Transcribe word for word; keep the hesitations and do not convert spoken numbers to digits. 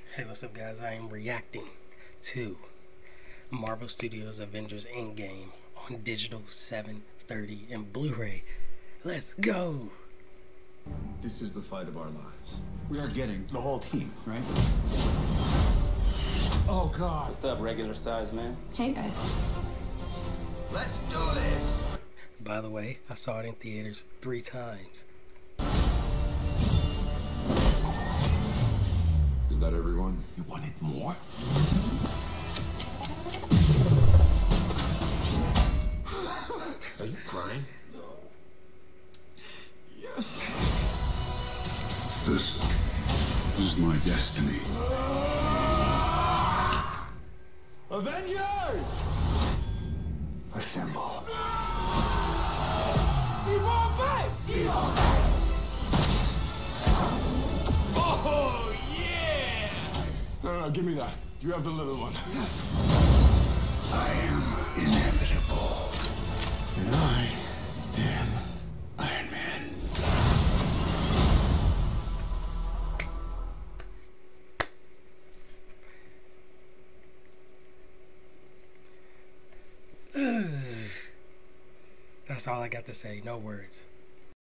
Hey, what's up, guys? I am reacting to Marvel Studios Avengers Endgame on digital seven thirty and Blu-ray. Let's go! This is the fight of our lives. We are getting the whole team, right? Oh, God. What's up, regular size man? Hey, guys. Let's do this! By the way, I saw it in theaters three times. Is that everyone? You wanted more? Are you crying? No. Yes. This is my destiny. Avengers! Assemble. Oh, yeah! No, no, no, give me that. You have the little one. I am inevitable. And I am Iron Man. That's all I got to say. No words.